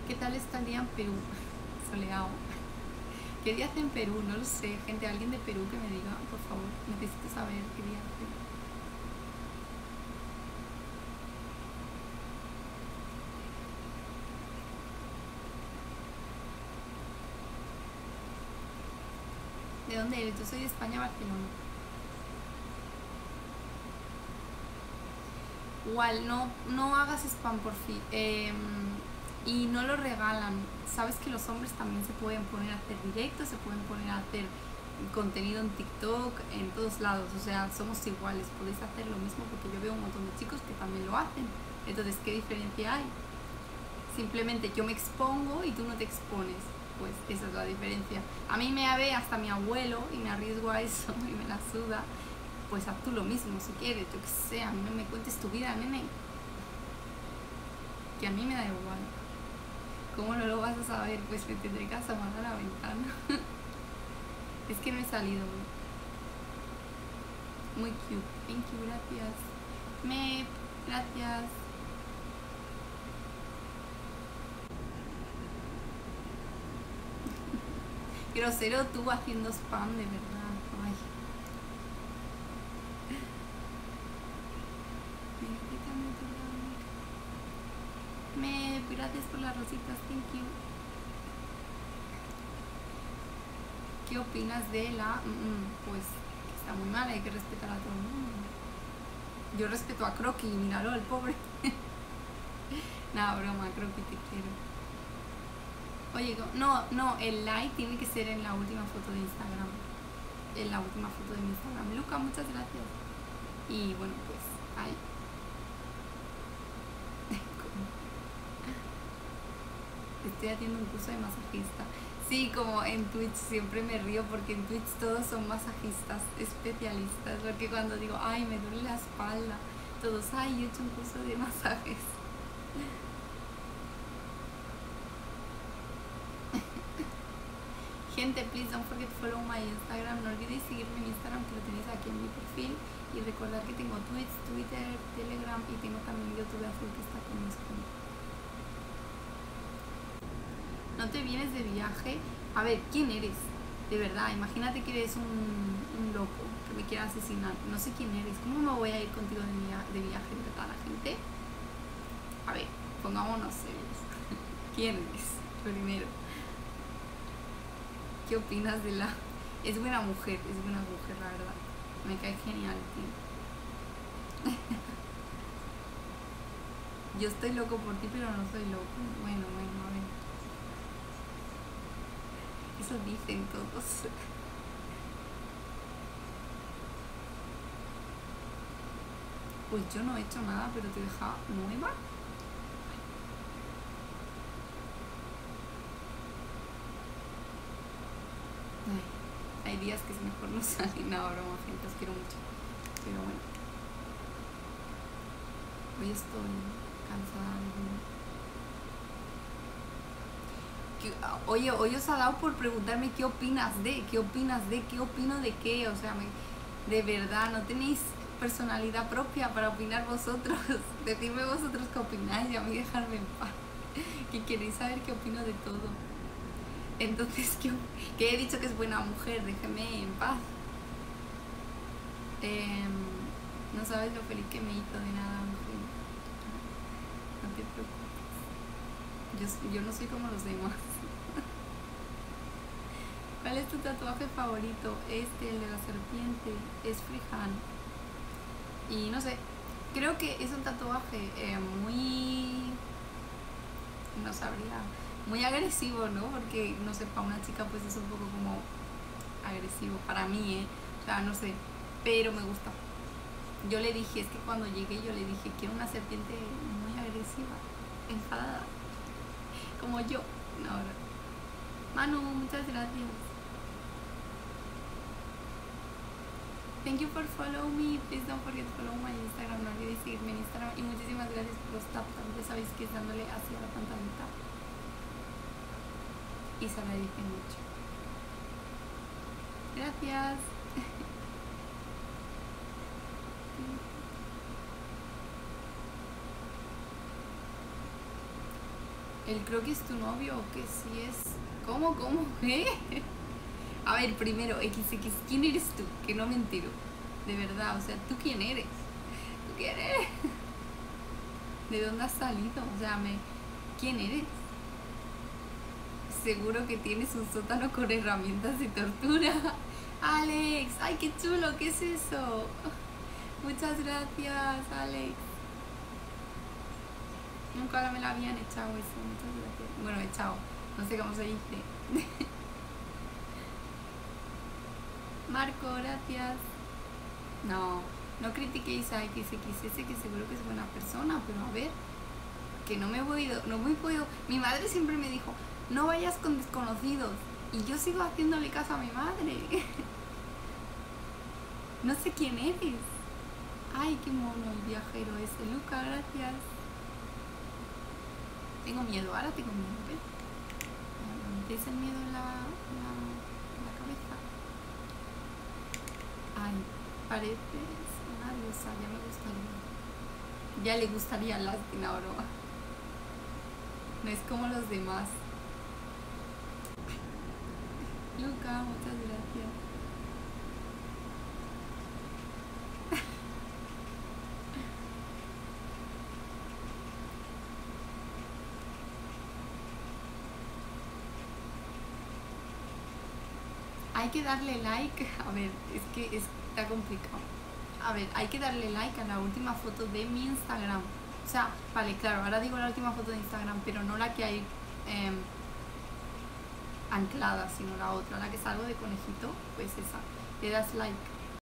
¿Qué tal está el día en Perú? Soleado. ¿Qué día hace en Perú? No lo sé. Gente, alguien de Perú que me diga, por favor. Necesito saber qué día hace. ¿De dónde eres? Yo soy de España, Barcelona. Igual, no hagas spam por fin. Y no lo regalan. Sabes que los hombres también se pueden poner a hacer directos, se pueden poner a hacer contenido en TikTok, en todos lados. O sea, somos iguales. Podéis hacer lo mismo porque yo veo un montón de chicos que también lo hacen. Entonces, ¿qué diferencia hay? Simplemente yo me expongo y tú no te expones. Pues esa es la diferencia. A mí me ve hasta mi abuelo y me arriesgo a eso y me la suda. Pues haz tú lo mismo si quieres, yo qué sé, a mí no me cuentes tu vida, nene. Que a mí me da igual. ¿Cómo no lo vas a saber? Pues me tendré que asomar a la ventana. Es que no he salido. Muy cute. Thank you, gracias. Gracias. Grosero tú haciendo spam, de verdad. Ay. Gracias por las rositas, thank you. ¿Qué opinas de la...? Pues está muy mal, hay que respetar a todo el mundo. Yo respeto a Croqui, míralo, el pobre. Nada, broma, Croqui, te quiero. Oye, no, el like tiene que ser en la última foto de Instagram. En la última foto de mi Instagram. Luca, muchas gracias. Y bueno, pues, ahí. Estoy haciendo un curso de masajista. Sí, como en Twitch siempre me río porque en Twitch todos son masajistas, especialistas. Porque cuando digo, ay, me duele la espalda, todos, ay, yo he hecho un curso de masajes. Gente, please don't forget to follow my Instagram. No olvidéis seguirme en Instagram, que lo tenéis aquí en mi perfil. Y recordar que tengo Twitch, Twitter, Telegram y tengo también YouTube azul que está con mis cuentas. No te vienes de viaje. A ver, ¿quién eres? De verdad, imagínate que eres un loco que me quiera asesinar. No sé quién eres. ¿Cómo me voy a ir contigo de viaje, de verdad, la gente? A ver, pongámonos serios. ¿Quién eres? Primero. ¿Qué opinas de la...? Es buena mujer, la verdad. Me cae genial, tío. Yo estoy loco por ti, pero no soy loco. Bueno, a ver. Eso dicen todos. Pues yo no he hecho nada, pero te he dejado nueva. Ay, hay días que es mejor no salir. No, broma, gente, os quiero mucho. Pero bueno. Hoy estoy cansada de... Oye, hoy os ha dado por preguntarme qué opinas de, qué opino de qué. O sea, de verdad, no tenéis personalidad propia para opinar vosotros. Decidme vosotros qué opináis y a mí dejarme en paz. Que queréis saber qué opino de todo. Entonces, que he dicho que es buena mujer, déjeme en paz. No sabes lo feliz que me hizo, de nada, mujer. No te preocupes. Yo no soy como los demás. ¿Cuál es tu tatuaje favorito? El de la serpiente, es freehand. Y no sé, creo que es un tatuaje muy... no sabría... muy agresivo, ¿no? Porque, no sé, para una chica pues es un poco como agresivo, para mí, o sea, no sé, pero me gusta. Yo le dije, es que cuando llegué yo le dije, quiero una serpiente muy agresiva, enfadada, como yo. No, no. Manu, muchas gracias. Thank you for following me. Please don't forget to follow my Instagram. No olvides seguirme en Instagram. Y muchísimas gracias por los tap. Ya sabéis que es dándole hacia la pantalita. Y se agradece mucho. Gracias. ¿El croquis es tu novio o qué? Si es... ¿Cómo? ¿Cómo? ¿Qué? A ver, primero, XX, ¿quién eres tú? Que no me entero. De verdad, o sea, ¿tú quién eres? ¿Tú quién eres? ¿De dónde has salido? O sea, ¿quién eres? Seguro que tienes un sótano con herramientas de tortura. Alex, ay, qué chulo, ¿qué es eso? Muchas gracias, Alex. Nunca me la habían echado eso, muchas gracias. Bueno, echado, no sé cómo se dice. Marco, gracias. No, no critiquéis a XXS, que seguro que es buena persona, pero a ver, que no me he podido. Mi madre siempre me dijo, no vayas con desconocidos, y yo sigo haciéndole caso a mi madre. No sé quién eres. Ay, qué mono el viajero ese. Luca, gracias. Tengo miedo, ahora tengo miedo, ¿ves? ¿Me metéis el miedo en la cabeza? Ay, pareces una diosa, ya me gustaría. Ya le gustaría la Latina, no es como los demás. Luca, muchas gracias. Hay que darle like, a ver, es que está complicado. A ver, hay que darle like a la última foto de mi Instagram. O sea, vale, claro, ahora digo la última foto de Instagram, pero no la que hay anclada, sino la otra, la que salgo de conejito, pues esa. Le das like.